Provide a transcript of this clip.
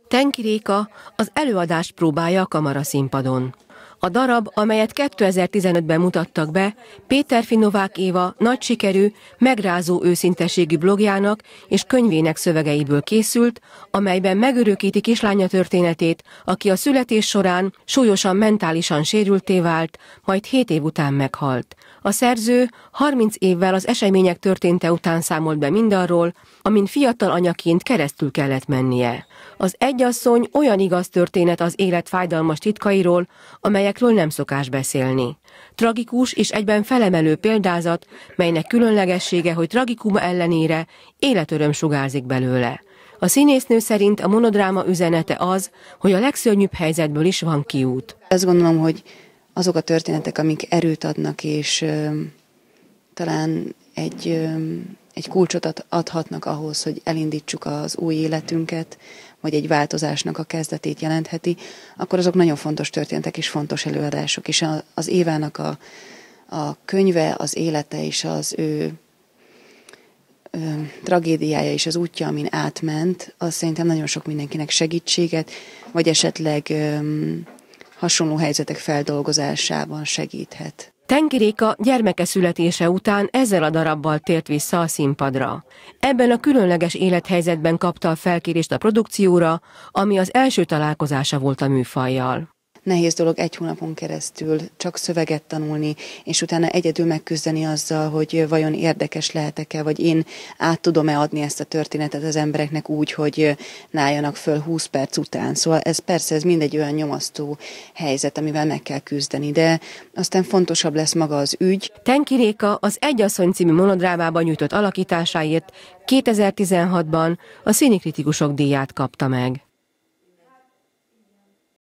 Tenki Réka az előadást próbálja a kamaraszínpadon. A darab, amelyet 2015-ben mutattak be, Péterfi Novák Éva nagy sikerű, megrázó őszinteségű blogjának és könyvének szövegeiből készült, amelyben megörökíti kislánya történetét, aki a születés során súlyosan mentálisan sérültté vált, majd 7 év után meghalt. A szerző 30 évvel az események történte után számolt be mindarról, amin fiatal anyaként keresztül kellett mennie. Az Egyasszony olyan igaz történet az élet fájdalmas titkairól, amelyekről nem szokás beszélni. Tragikus és egyben felemelő példázat, melynek különlegessége, hogy tragikuma ellenére életöröm sugárzik belőle. A színésznő szerint a monodráma üzenete az, hogy a legszörnyűbb helyzetből is van kiút. Azt gondolom, hogy azok a történetek, amik erőt adnak, és talán egy kulcsot adhatnak ahhoz, hogy elindítsuk az új életünket, vagy egy változásnak a kezdetét jelentheti, akkor azok nagyon fontos történetek és fontos előadások. És az Évának a könyve, az élete és az ő tragédiája és az útja, amin átment, az szerintem nagyon sok mindenkinek segítséget, vagy esetleg hasonló helyzetek feldolgozásában segíthet. Tenki Réka gyermeke születése után ezzel a darabbal tért vissza a színpadra. Ebben a különleges élethelyzetben kapta a felkérést a produkcióra, ami az első találkozása volt a műfajjal. Nehéz dolog 1 hónapon keresztül csak szöveget tanulni, és utána egyedül megküzdeni azzal, hogy vajon érdekes lehetek-e, vagy én át tudom-e adni ezt a történetet az embereknek úgy, hogy ne álljanak föl 20 perc után. Szóval ez mindegy olyan nyomasztó helyzet, amivel meg kell küzdeni, de aztán fontosabb lesz maga az ügy. Tenki Réka az Egyasszony című monodrámában nyújtott alakításáért 2016-ban a Színikritikusok díját kapta meg.